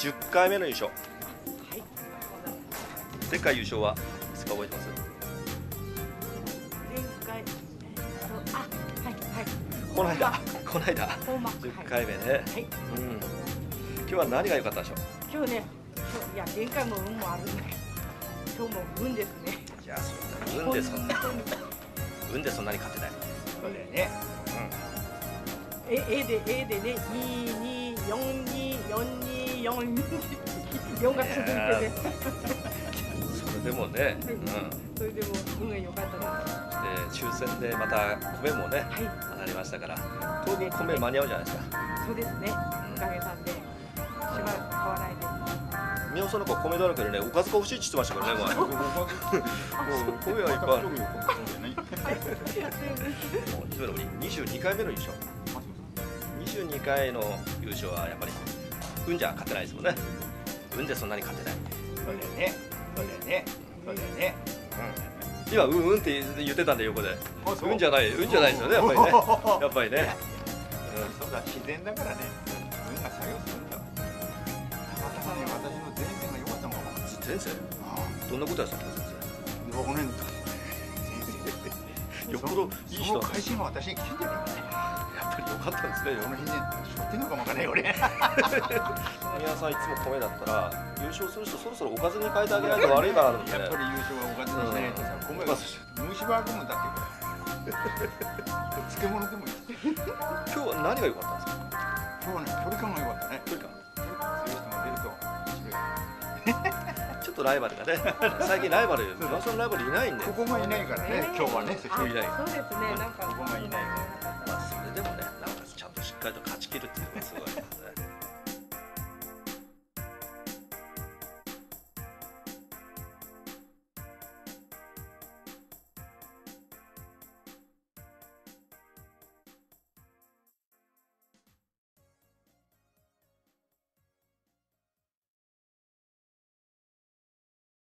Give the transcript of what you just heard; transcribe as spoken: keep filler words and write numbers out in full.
じゅっかいめの優勝。 はい。 前回優勝はいつか覚えてます？ 前回、えっと、あ、はいはい。 この間、この間、 ほんま。 じゅっかいめね。 はい。 うん。今日は何が良かったでしょう？ 今日ね、今日いや前回も運もあるんだけど、今日も運ですね。 いや、そうだ。運でそんな、運でそんなに勝てない。 そうだよね。 え、A で A でね、二二四二四二四四が続いてね。 それでもね、うん。 それでも運が良かったです。で、抽選でまた米もね、当たりましたから、当分米間に合うじゃないですか。 そうですね。おかげさんで、しばらく買わないで。 宮尾さんの子米だらけでね、おかずが欲しいって言ってましたからね、前。もう米はいっぱいある。にじゅうにかいめの優勝。にじゅうにかいの優勝はやっぱり運じゃ勝てないですもんね。運でそんなに勝てない。 そうだよね。そうだよね。そうだよね。 今うんうんって言ってたんで横で。運じゃない、運じゃないですよね、やっぱりね。やっぱりね。 そうだ、自然だからね。運が作用するんだ。たまたまね、私の前世が良かったもん。 前世？どんなことやったんですか、先生？ 僕ね、 よっぽどいい人。 その会心が私に来てんじゃないかね。 やっぱり良かったんですね。 この日ね、しょってんのかもわかんない俺。 宮さんいつも米だったら優勝する人そろそろおかずに変えてあげないと悪いかなと思って。 やっぱり優勝はおかずにしないとさ、米が虫歯組むんだっていうから。漬物でもいい。 今日は何が良かったんですか？ 今日はね、距離感が良かったね。 距離感。 強い人が出るとちょっとライバルがね、最近ライバル、宮さんライバルいないんで。 ここがいないからね、今日はね、 人いない。 そうですね、なんかここがいない。 まあそれでもね、なおかつちゃんとしっかりと